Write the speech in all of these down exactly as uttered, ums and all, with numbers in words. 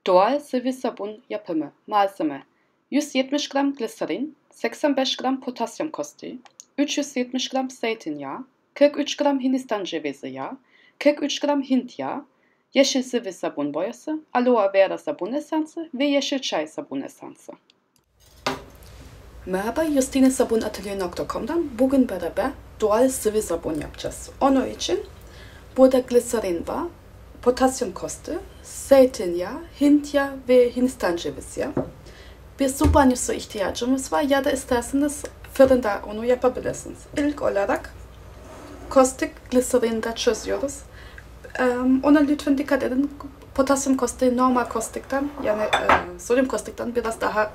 Doğal sıvı sabun yapımı. Malzeme: yüz yetmiş gram gliserin, seksen beş gram potasyum kosti, üç yüz yetmiş gram zeytinyağı, kırk üç gram Hindistan cevizi yağı, kırk üç gram Hint yağı, yeşil sıvı sabun boyası, aloe vera sabun esansı ve yeşil çay sabun esansı. Merhaba, Justine Sabun Atelier nokta com'dan bugün beraber doğal sıvı sabun yapacağız. Onun için burada gliserin var, potasyum kosti, zeytinyağı, Hint yağı ve Hindistan cevizi yağı. Bir su banyosu ihtiyacımız var ya da isterseniz fırında onu yapabilirsiniz. İlk olarak kostik gliserinde çözüyoruz. Ona lütfen dikkat edin. Potasyum kosti normal kostikten yani e, sodyum kostikten biraz daha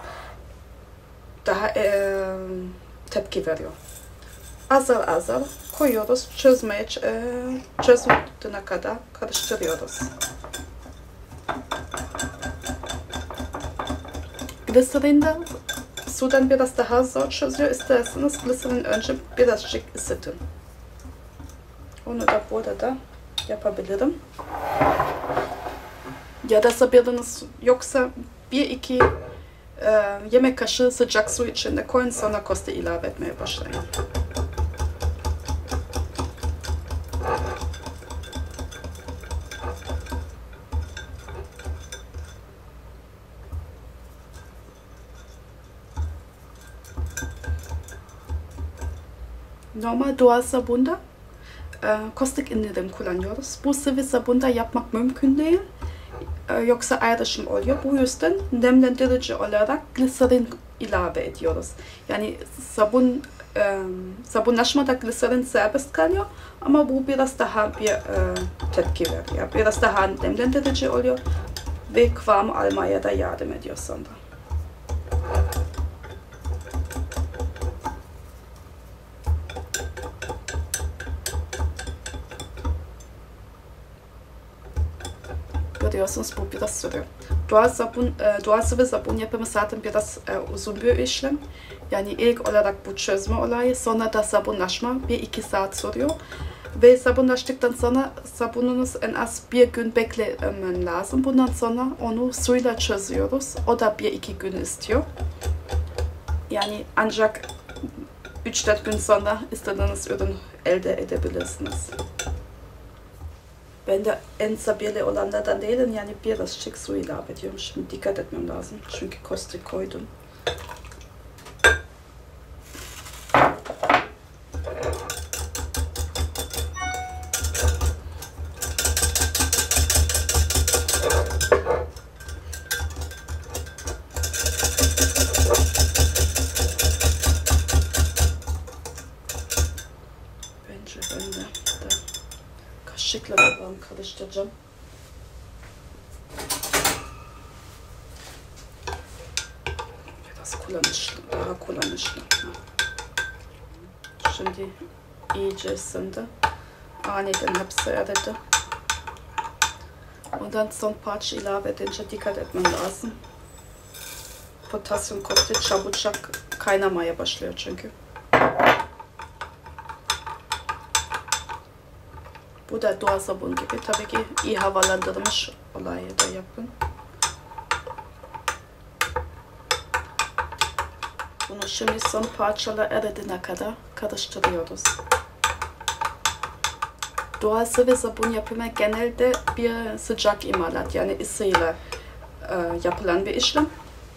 daha e, tepki veriyor. Azar azar koyuyoruz, çözmeye e, çözüldüğüne kadar karıştırıyoruz. Gliserinde sudan biraz daha zor çözüyor. İsterseniz gliserin önce birazcık ısıtın. Onu da burada da yapabilirim. Ya da sabırınız yoksa bir iki e, yemek kaşığı sıcak su içinde koyun, sonra kosti ilave etmeye başlayın. Normal doğal sabunda e, kostik indirim kullanıyoruz. Bu sıvı sabunda yapmak mümkün değil. E, yoksa ayrışım oluyor. Bu yüzden nemlendirici olarak gliserin ilave ediyoruz. Yani sabun e, sabunlaşmada gliserin serbest kalıyor ama bu biraz daha bir e, tepki veriyor. Biraz daha nemlendirici oluyor ve kıvamı almaya da yardım ediyor sonra. Görüyorsunuz, bu biraz sürüyor. Doğal sabun, e, doğal sıvı sabun yapımı zaten biraz e, uzun bir işlem. Yani ilk olarak bu çözme olayı, sonra da sabunlaşma bir iki saat sürüyor. Ve sabunlaştıktan sonra sabununuz en az bir gün beklemen lazım. Bundan sonra onu suyla çözüyoruz. O da bir iki gün istiyor. Yani ancak üç dört gün sonra istediğiniz ürün elde edebilirsiniz. Ben de en sabirli olanlardan değilim, yani birazcık su ilave ediyorum. Şimdi dikkat etmem lazım çünkü kostik koydum. Bence ben de kaşıkla babam karıştıracağım. Biraz kullanışlı, daha kullanışlı. Şimdi iyice ısındı. Aniden hepsi eridi. Ondan son parça ilave edince dikkat etmem lazım. Potasyum kosti çabucak kaynamaya başlıyor çünkü. Bu da doğal sabun gibi. Tabii ki iyi havalandırılmış olayı da yapın. Bunu şimdi son parçalar eridine kadar karıştırıyoruz. Doğal sıvı sabun yapımı genelde bir sıcak imalat, yani ısıyla e, yapılan bir işlem.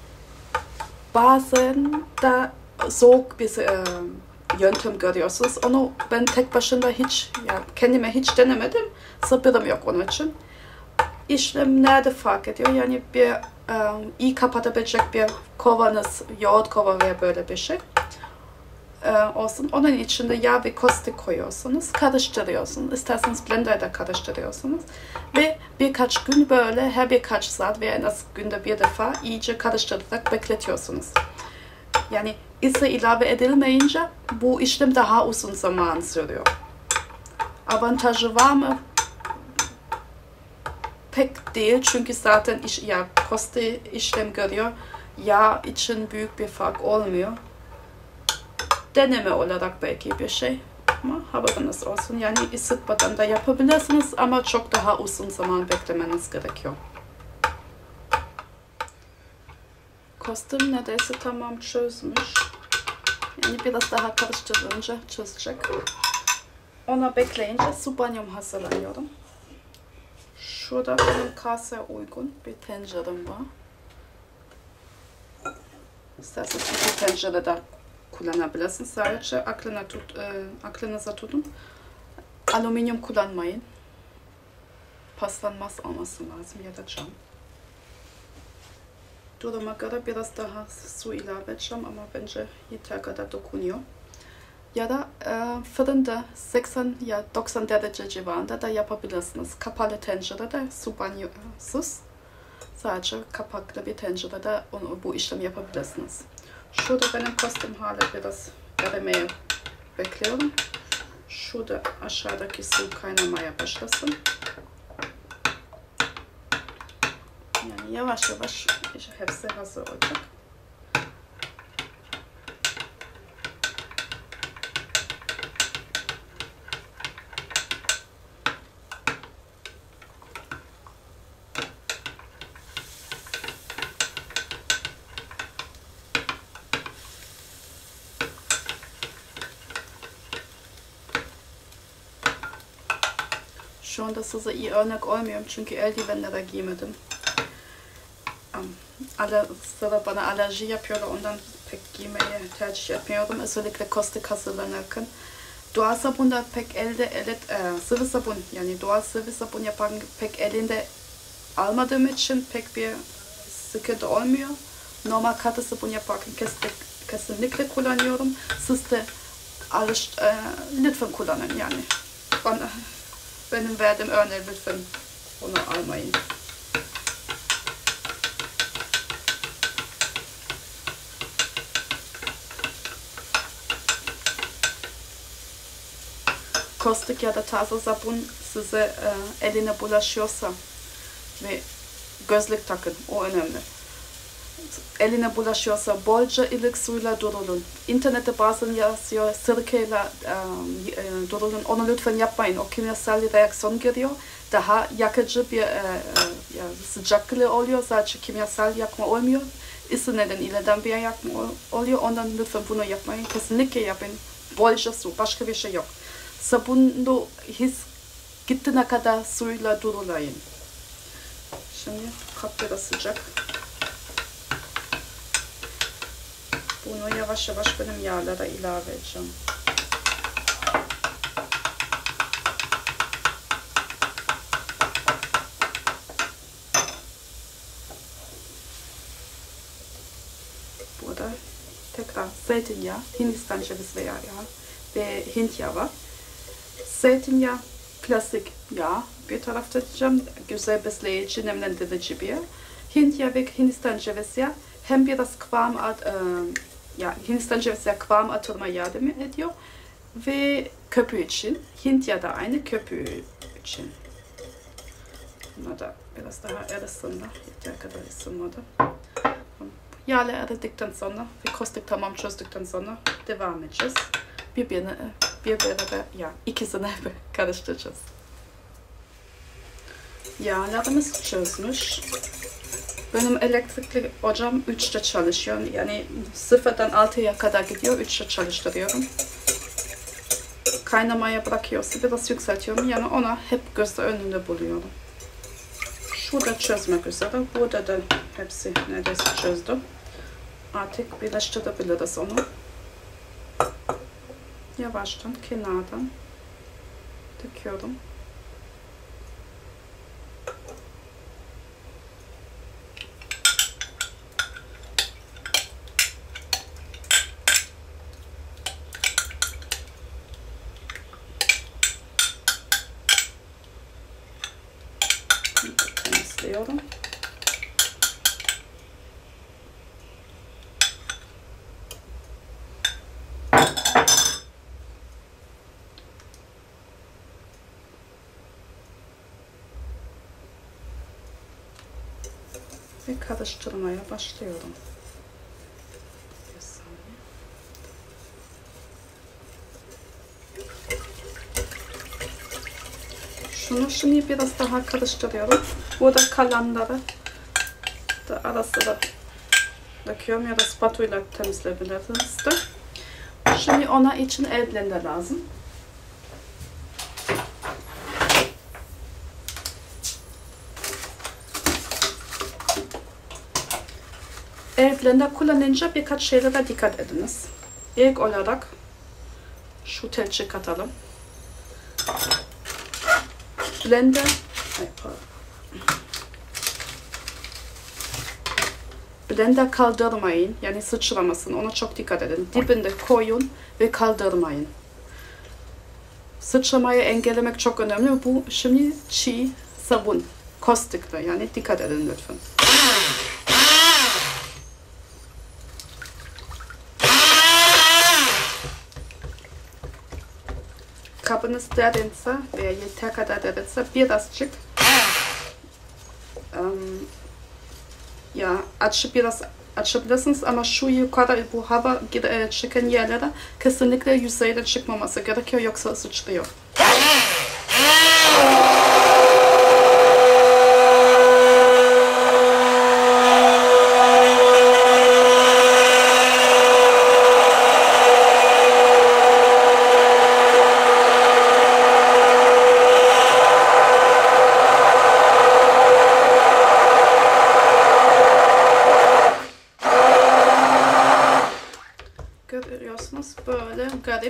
Bazen de soğuk bir e, yöntem görüyorsunuz. Onu ben tek başına hiç, ya kendime hiç denemedim. Sabırım yok onun için. İşlem nerede fark ediyor? Yani bir e, iyi kapatabilecek bir kovanız, yoğurt kova veya böyle bir şey e, olsun. Onun içinde yağ ve kostik koyuyorsunuz. Karıştırıyorsunuz. İsterseniz blenderda karıştırıyorsunuz. Ve birkaç gün böyle her birkaç saat veya en az günde bir defa iyice karıştırarak bekletiyorsunuz. Yani ısı ilave edilmeyince bu işlem daha uzun zaman sürüyor. Avantajı var mı? Pek değil, çünkü zaten iş, ya kosti işlem görüyor. Yağ için büyük bir fark olmuyor. Deneme olarak belki bir şey. Ama haberiniz olsun. Yani ısıtmadan da yapabilirsiniz ama çok daha uzun zaman beklemeniz gerekiyor. Kostüm neredeyse tamam çözmüş. Yani biraz daha karıştırınca çözecek. Ona bekleyince su banyom hazırlanıyorum. Şurada benim kaseye uygun bir tencerem var. İsterseniz iki tencere de kullanabilirsiniz. Sadece aklına tut, e, aklınıza tutun. Alüminyum kullanmayın. Paslanmaz olması lazım ya da cam. Duruma göre biraz daha su ilave edeceğim ama bence yeter kadar dokunuyor. Ya da e, fırında seksen ya doksan derece civarında da yapabilirsiniz. Kapalı tencerede su banyosuz. Sadece kapaklı bir tencerede onu, bu işlemi yapabilirsiniz. Şurada benim kostüm hala biraz erimeye bekliyorum. Şurada aşağıdaki su kaynamaya başlasın. Yani yavaş yavaş hepsi hazır olacak. Şu anda size iyi örnek olmuyorum çünkü eldivenlere giymedim. Alle sıra bana alerji yapıyorlar, ondan pek giymeyi tercih etmiyorum. Özellikle kostik hazırlanırken. Doğal sabunda pek elde, elet, e, sıvı sabun yani doğal sıvı sabun yapan pek elinde almadığım için pek bir sıkıntı olmuyor. Normal katı sabun yaparken kesinlikle kullanıyorum. Siz de alış, e, lütfen kullanın yani. Bana, benim verdiğim örneği lütfen onu almayın. Kostik ya da taze sabun size e, eline bulaşıyorsa ve gözlük takın, o önemli. Eline bulaşıyorsa bolca ılık suyla durulun. İnternette bazen yazıyor sirkeyle e, e, durulun. Onu lütfen yapmayın. O kimyasal reaksiyon giriyor. Daha yakıcı bir e, e, sıcaklığı oluyor. Sadece kimyasal yakma olmuyor. Isı nedeniyle bir yakma oluyor. Ondan lütfen bunu yapmayın. Kesinlikle yapın. Bolca su. Başka bir şey yok. Sabunlu his gittiğine kadar suyla durulayın. Şimdi kap biraz sıcak. Bunu yavaş yavaş benim yağlara ilave edeceğim. Burada tekrar zeytinyağı, Hindistan cevizi yağı ve Hint yağı var. Zeytinyağı, klasik yağ bir tarafta tutacağım. Güzel besleyici, nemlendirici bir yağ. Hint yağı ve Hindistan cevizi yağı hem biraz kıvam at, e, ya Hindistan cevizi yağı kıvam atılma yardım ediyor ve köpüğü için. Hint yağı da aynı köpüğü için. Bunu da biraz daha erisin, yeter kadar ısınmadı. Yağla eridikten sonra ve kostik tamam çözdükten sonra devam edeceğiz. Birbirine, birbirine ya ikisini karıştıracağız. Yağlarımız çözmüş. Benim elektrikli ocağım üçte çalışıyor. Yani sıfırdan altıya kadar gidiyor. üçte çalıştırıyorum. Kaynamaya bırakıyorsa biraz yükseltiyorum. Yani ona hep gözle önünde buluyorum. Şurada çözmek üzere. Burada da hepsi neredeyse çözdüm. Artık birleştirebiliriz onu. Yavaştan kenardan döküyorum. Temizliyorum. Ve karıştırmaya başlıyorum. Bir saniye. Şunu şimdi biraz daha karıştırıyorum. Burada kalanları da ara sıra döküyorum ya da spatula temizleyebilirsiniz de. Şimdi ona için el blender lazım. El blender kullanınca birkaç şeylere dikkat ediniz. İlk olarak şu tel çıkartalım. Blender Blender kaldırmayın, yani sıçramasın, ona çok dikkat edin. Dibinde koyun ve kaldırmayın. Sıçramayı engellemek çok önemli. Bu şimdi çiğ sabun, kostikle, yani dikkat edin lütfen. Kabınız derinse veya yeter kadar derinse birazcık um, ya açıp biraz açabilirsiniz ama şu yukarı bu hava çıkan yerlere kesinlikle yüzeyde çıkmaması gerekiyor, yoksa sıçrıyor. Görüyorsunuz böyle garip,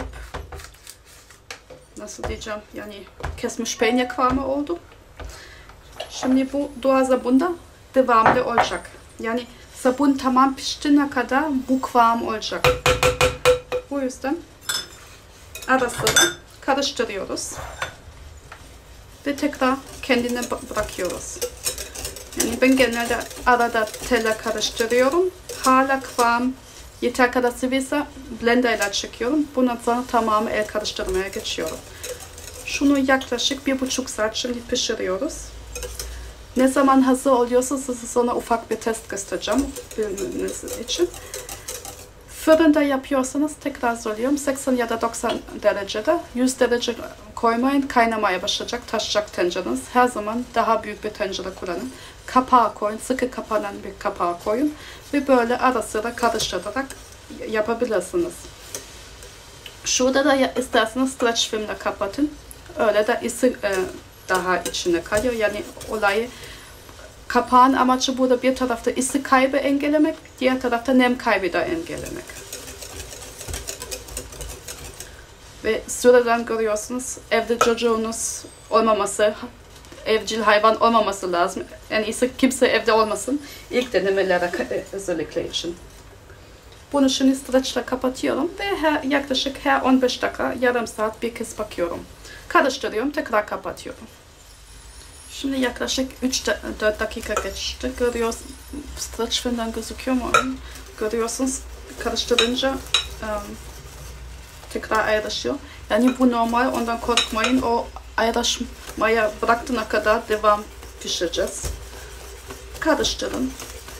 nasıl diyeceğim, yani kesmiş peynir kıvamı oldu. Şimdi bu doğal sabunda devamlı olacak. Yani sabun tamam piştiğine kadar bu kıvam olacak. Bu yüzden ara sıra karıştırıyoruz. Ve tekrar kendine bırakıyoruz. Yani ben genelde arada telle karıştırıyorum. Hala kıvam yeter kadar sıvıysa blender ile çekiyorum. Bundan sonra tamamı el karıştırmaya geçiyorum. Şunu yaklaşık bir buçuk saat şimdi pişiriyoruz. Ne zaman hazır oluyorsa size sonra ufak bir test göstereceğim bilmeniz için. Fırında yapıyorsanız tekrar söylüyorum, seksen ya da doksan derecede, yüz derece koymayın, kaynamaya başlayacak, taşacak tencereniz. Her zaman daha büyük bir tencere kullanın. Kapağı koyun, sıkı kapanan bir kapağı koyun ve böyle ara sıra karıştırarak yapabilirsiniz. Şurada da isterseniz stretch filmle kapatın. Öyle de ısı e, daha içine kalıyor. Yani olayı, kapağın amacı burada bir tarafta ısı kaybı engellemek, diğer tarafta nem kaybı da engellemek. Ve süreden görüyorsunuz, evde çocuğunuz olmaması, evcil hayvan olmaması lazım. En iyisi kimse evde olmasın. İlk denemelere özellikle için. Bunu şimdi stretch'le kapatıyorum ve her, yaklaşık her on beş dakika, yarım saat bir kez bakıyorum. Karıştırıyorum, tekrar kapatıyorum. Şimdi yaklaşık üç dört dakika geçti. Görüyorsunuz, stretch filmden gözüküyor mu? Görüyorsunuz, karıştırınca um, tekrar ayrışıyor. Yani bu normal, ondan korkmayın. O ayrışmaya bıraktığına kadar devam pişireceğiz. Karıştırın.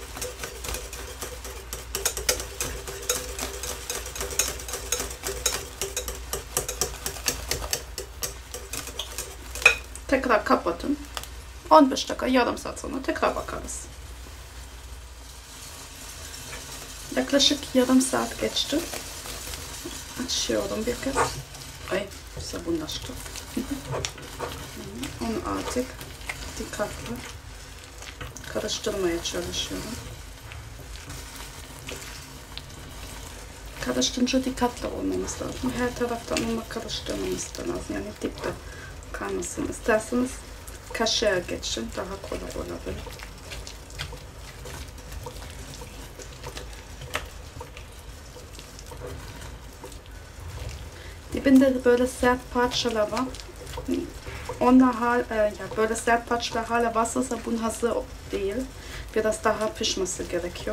Tekrar kapatın. on beş dakika, yarım saat sonra tekrar bakarız. Yaklaşık yarım saat geçti. Açıyorum bir kez. Ay, sabunlaştı. Onu artık dikkatli karıştırmaya çalışıyorum. Karıştırınca dikkatli olmamız lazım. Her taraftan onu karıştırmamız lazım. Yani dipte kalmasın. İsterseniz kaşığa geçin. Daha kolay olabilir. Dibinde böyle sert parçalar var. Onlar hala, e, ya böyle sert parçalar hala varsa sabun hazır değil. Biraz daha pişmesi gerekiyor.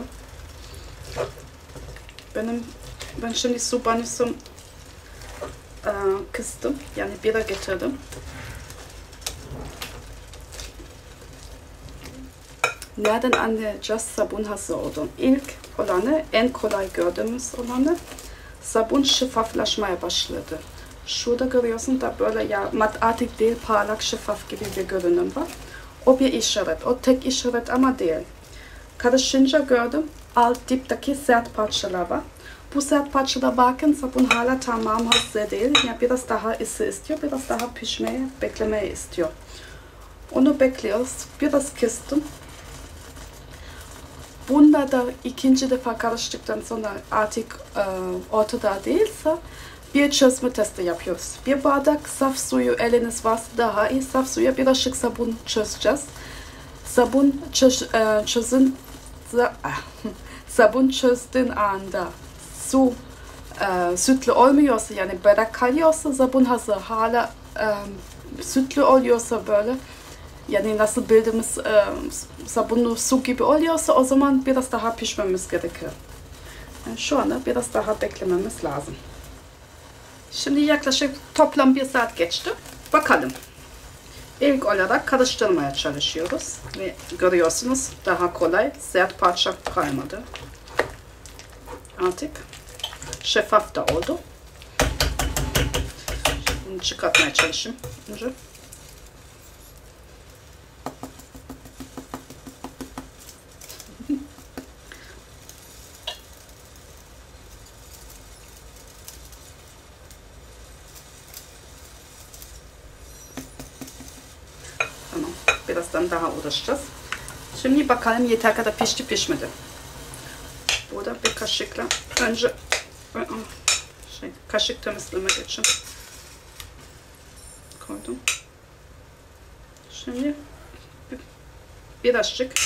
Benim ben şimdi su banyosu e, kıstım. Yani bira getirdim. Nereden anlayacağız sabun hazır olduğunu? İlk olanı, en kolay gördüğümüz olanı, sabun şeffaflaşmaya başladı. Şurada görüyorsun da böyle ya mat artık değil, parlak şeffaf gibi bir görünüm var. O bir işaret. O tek işaret ama değil. Karışınca gördüm. alt dipteki sert parçalar var. Bu sert parçalar varken sabun hala tamam hazır değil. Yani biraz daha ısı istiyor, biraz daha pişmeye, beklemeye istiyor. Onu bekliyoruz. Biraz kestim. Bunda da ikinci defa karıştıktan sonra artık e, ortada değilse bir çözme testi yapıyoruz. Bir bardak saf suyu eliniz varsa daha iyi. Saf suya birazcık sabun çözeceğiz. Sabun çöz, e, çözün sabun çözdüğün anda su e, sütlü olmuyorsa, yani berrak kalıyorsa sabun hazır. Hala e, sütlü oluyorsa böyle, yani nasıl bildiğimiz e, sabunlu su gibi oluyorsa o zaman biraz daha pişmemiz gerekiyor. Yani şu anda biraz daha beklememiz lazım. Şimdi yaklaşık toplam bir saat geçti. Bakalım. İlk olarak karıştırmaya çalışıyoruz. Ve görüyorsunuz daha kolay. Sert parça kalmadı. Artık şeffaf da oldu. Bunu çıkartmaya çalışayım önce. Tamam. Birazdan daha uğraşacağız. Şimdi bakalım yeter kadar pişti pişmedi. Burada bir kaşıkla önce şey, kaşık temizlemek için koydum. Şimdi birazcık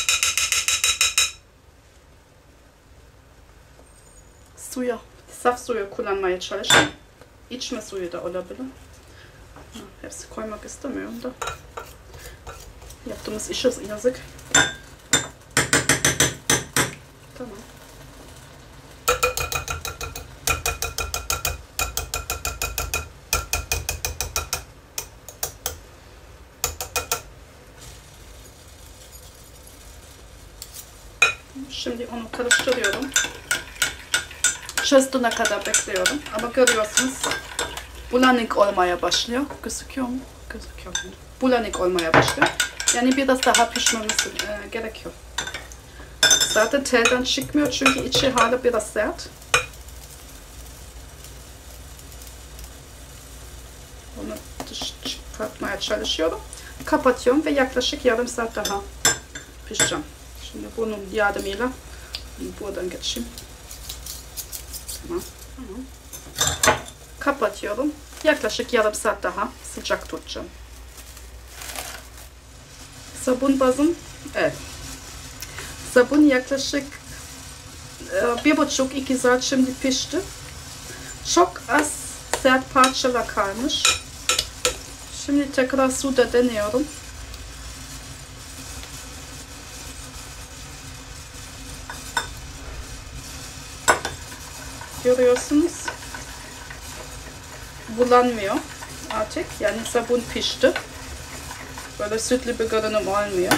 suya, saf suyu kullanmaya çalışın. İçme suyu da olabilir. Hepsi koymak istemiyorum da. Yaptığımız iş yazık. Tamam. Şimdi onu karıştırıyorum. Çözdüğüne kadar bekliyorum. Ama görüyorsunuz bulanık olmaya başlıyor. Gözüküyor mu? Gözüküyor. Bulanık olmaya başlıyor. Yani biraz daha pişmemesi e, gerekiyor. Zaten telden çıkmıyor çünkü içi hala biraz sert. Onu çıkartmaya çalışıyorum. Kapatıyorum ve yaklaşık yarım saat daha pişeceğim. Şimdi bunun yardımıyla buradan geçeyim. Tamam. Tamam. Kapatıyorum. Yaklaşık yarım saat daha sıcak tutacağım. Sabun bazım, evet. Sabun yaklaşık e, bir buçuk iki saat şimdi pişti. Çok az sert parçalar kalmış. Şimdi tekrar suda deniyorum. Görüyorsunuz. Bulanmıyor artık. Yani sabun pişti. Böyle sütlü bir görünüm olmuyor.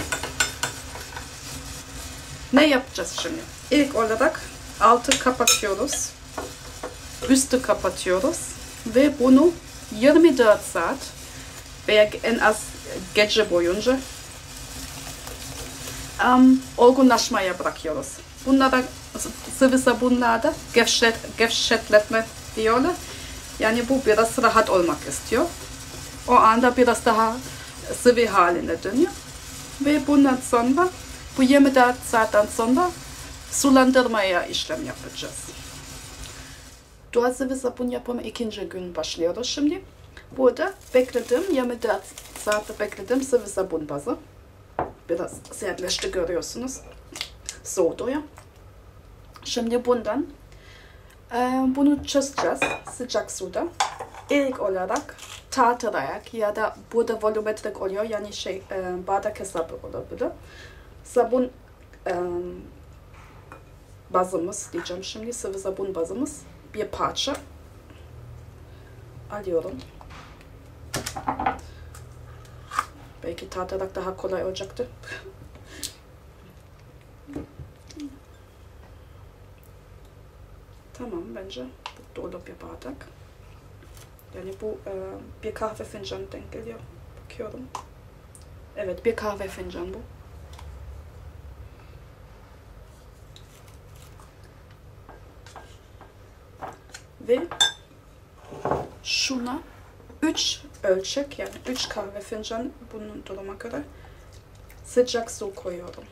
Ne yapacağız şimdi? İlk olarak altı kapatıyoruz. Üstü kapatıyoruz. Ve bunu yirmi dört saat veya en az gece boyunca um, olgunlaşmaya bırakıyoruz. Bunlara sıvı sabunlarda gevşet, gevşetletme diyorlar. Yani bu biraz rahat olmak istiyor. O anda biraz daha sıvı haline dönüyor. Ve bundan sonra bu yirmi dört saatten sonra sulandırmaya işlem yapacağız. Doğal sıvı sabun yapımı ikinci gün başlıyoruz şimdi. Burada bekledim, yirmi dört saatte bekledim sıvı sabun bazı. Biraz sertleşti görüyorsunuz. Soğudu ya. Şimdi bundan e, bunu çözeceğiz sıcak suda. İlk olarak tartırarak ya da burada volumetrik oluyor, yani şey e, bardak hesabı olabilir. Sabun e, bazımız diyeceğim şimdi, sıvı sabun bazımız bir parça alıyorum. Belki tartarak daha kolay olacaktı. Tamam, bence bu dolu bir bardak. Yani bu e, bir kahve fincanı denk geliyor. Bakıyorum. Evet, bir kahve fincanı bu. Ve şuna üç ölçek, yani üç kahve fincanı, bunun duruma göre sıcak su koyuyorum.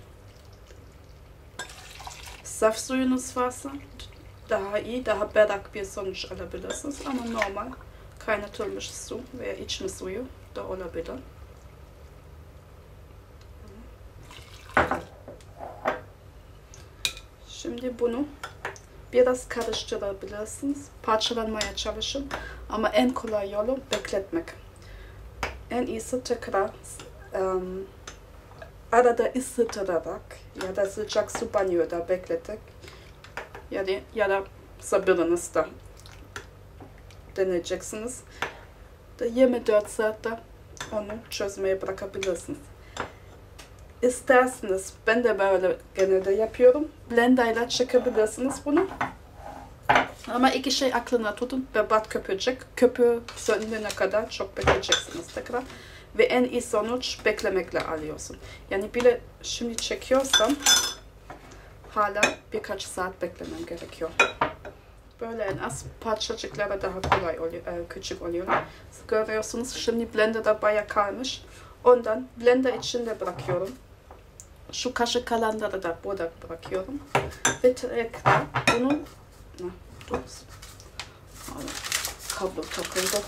Saf suyunuz varsa daha iyi, daha berrak bir sonuç alabilirsiniz. Ama normal kaynatılmış su veya içme suyu da olabilir. Şimdi bunu biraz karıştırabilirsiniz. Parçalanmaya çalışın. Ama en kolay yolu bekletmek. En iyisi tekrar um, arada ısıtırarak ya da sıcak su banyoda bekleterek ya da, ya da sabırınızda deneyeceksiniz. yirmi dört saatte onu çözmeye bırakabilirsiniz. İsterseniz, ben de böyle genelde yapıyorum, blenderla çekebilirsiniz bunu. Ama iki şey aklına tutun: berbat köpürecek. Köpüğü sönene kadar çok bekleyeceksiniz tekrar. Ve en iyi sonuç beklemekle alıyorsun. Yani bile şimdi çekiyorsam hala birkaç saat beklemem gerekiyor. Böyle en az parçacıkları daha kolay oluyor, küçük oluyor. Görüyorsunuz şimdi blenderda bayağı kalmış. Ondan blender içinde bırakıyorum. Şu kaşık kalanları da burada bırakıyorum. Ve tekrar bunu... Ne? Dur. Kablo takıldı.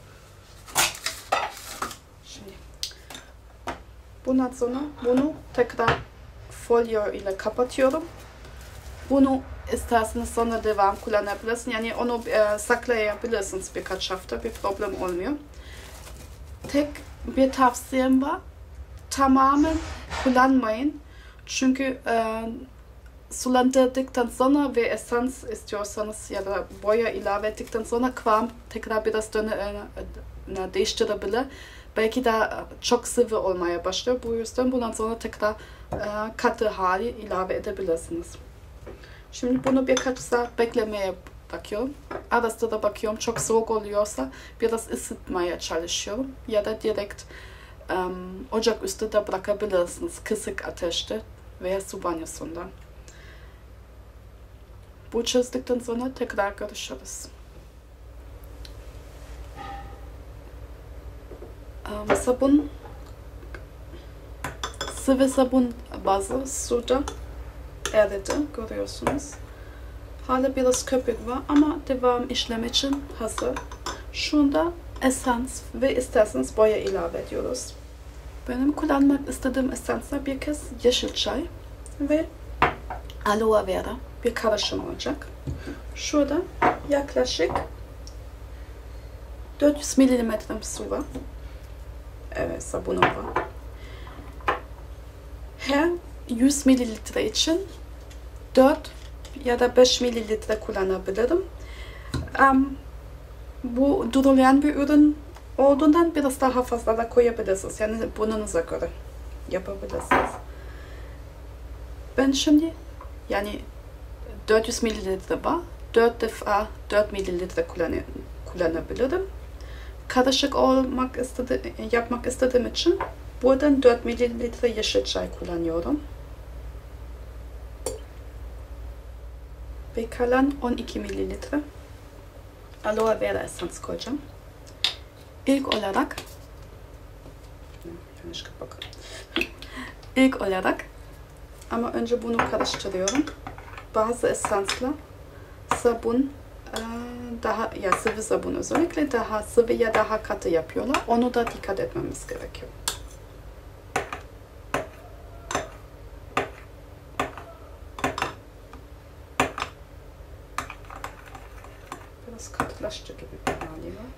Şimdi bundan sonra bunu tekrar folyo ile kapatıyorum. Bunu isterseniz sonra devam kullanabilirsiniz. Yani onu e, saklayabilirsiniz birkaç hafta. Bir problem olmuyor. Tek bir tavsiyem var: tamamen kullanmayın. Çünkü e, sulandırdıktan sonra ve esans istiyorsanız ya da boya ilave ettikten sonra kıvam tekrar biraz döne, e, değiştirebilir. Belki de çok sıvı olmaya başlıyor. Bu yüzden bundan sonra tekrar e, katı hali ilave edebilirsiniz. Şimdi bunu birkaç saat beklemeye bakıyorum. Arada da bakıyorum, çok soğuk oluyorsa biraz ısıtmaya çalışıyorum. Ya da direkt um, ocak üstünde bırakabilirsiniz, kısık ateşte veya su banyosunda. Bu çözdükten sonra tekrar görüşürüz. Um, sabun, sıvı sabun bazı suda eridi, görüyorsunuz. Hala biraz köpük var ama devam işlem için hazır. Şunda esans ve isterseniz boya ilave ediyoruz. Benim kullanmak istediğim esanslar bir kez yeşil çay ve aloe vera, bir karışım olacak. Şurada yaklaşık dört yüz mililitre su var. Evet, sabunum var. Her yüz mililitre için dört ya da beş mililitre kullanabilirim. Um, bu durulayan bir ürün olduğundan biraz daha fazla da koyabilirsiniz. Yani bununuza göre yapabilirsiniz. Ben şimdi yani dört yüz mililitre var. dört defa dört mililitre kullan kullanabilirim. Karışık olmak istedi yapmak istediğim için buradan dört mililitre yeşil çay kullanıyorum. Ve kalan on iki mililitre aloe vera esans koyacağım. İlk olarak yanlış kapak. İlk olarak ama önce bunu karıştırıyorum. Bazı esanslar sabun daha ya sıvı sabun özellikle daha sıvı ya daha katı yapıyorlar. Onu da dikkat etmemiz gerekiyor. Biraz katılaştı gibi bir hali var.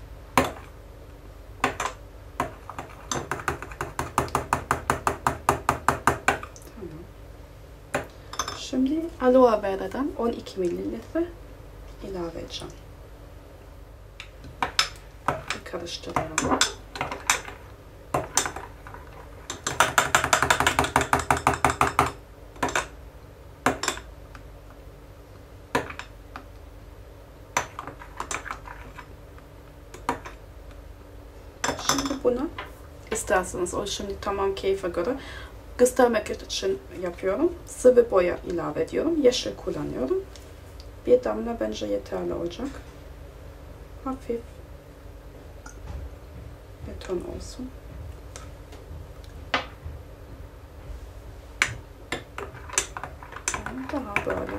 Tamam. Şimdi aloe vera'dan on iki mililitre ilave edeceğim. Bir karıştırıyorum. Tamam. Şimdi bunu isterseniz o şimdi tamam keyfe göre göstermek için yapıyorum. Sıvı boya ilave ediyorum. Yeşil kullanıyorum. Bir damla bence yeterli olacak. hafif beton olsun. Daha böyle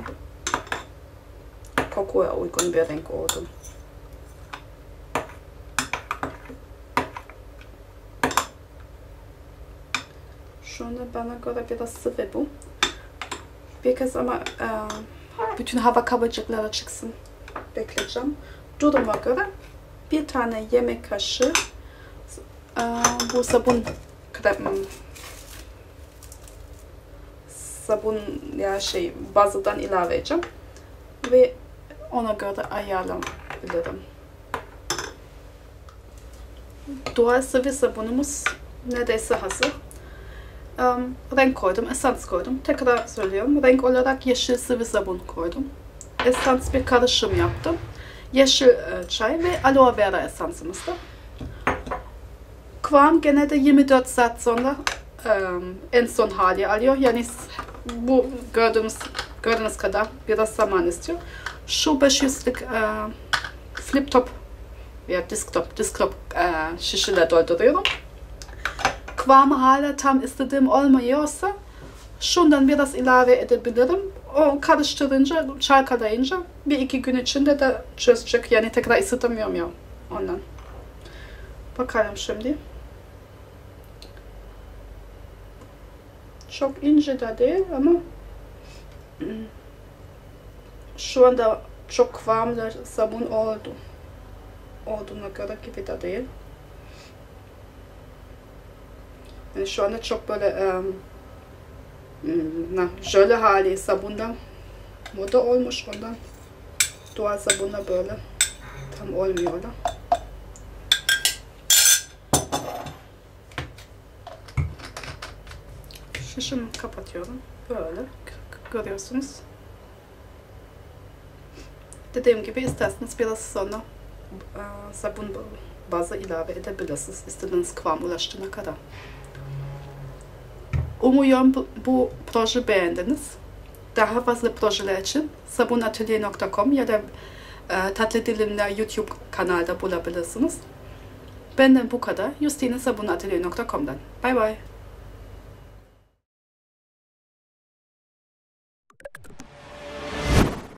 kokuya uygun bir renk oldu. Şu anda bana göre biraz sıvı bu. Bir kez ama e, bütün hava kabarcıkları çıksın. Bekleyeceğim. Duruma göre bir tane yemek kaşığı e, bu sabun krem sabun ya şey bazıdan ilave edeceğim ve ona göre ayarlayabilirim. Doğal sıvı sabunumuz neredeyse hazır. Um, renk koydum, esans koydum. Tekrar söylüyorum. Renk olarak yeşil sıvı sabun koydum. Esans bir karışım yaptım. Yeşil e, çay ve aloe vera esansımızda. Kıvam genelde yirmi dört saat sonra um, en son hali alıyor. Yani bu gördüğümüz, gördüğünüz kadar biraz zaman istiyor. Şu beş yüzlük e, flip top veya desktop, desktop e, şişeyle dolduruyorum. Kıvamı hala tam istediğim olmuyorsa şundan biraz ilave edebilirim. O karıştırınca, çalkalayınca bir iki gün içinde de çözecek. Yani tekrar ısıtamıyorum ya ondan. Bakalım şimdi. Çok ince de değil ama şu anda çok kıvamlı sabun oldu. Olduğuna göre gibi de değil. Yani şu anda çok böyle um, na, jöle hali sabundan moda olmuş, ondan doğal sabunla böyle tam olmuyorlar. Şişimi kapatıyorum. Böyle görüyorsunuz. Dediğim gibi isterseniz biraz sonra e, sabun bazı ilave edebilirsiniz. İstediğiniz kıvam ulaştığına kadar. Umuyorum bu, bu proje beğendiniz. Daha fazla projeler için sabunatelier nokta com ya da e, Tatlı Dilimler YouTube kanalda bulabilirsiniz. Benden bu kadar. Justine sabunatelier nokta com'dan. Bye bye.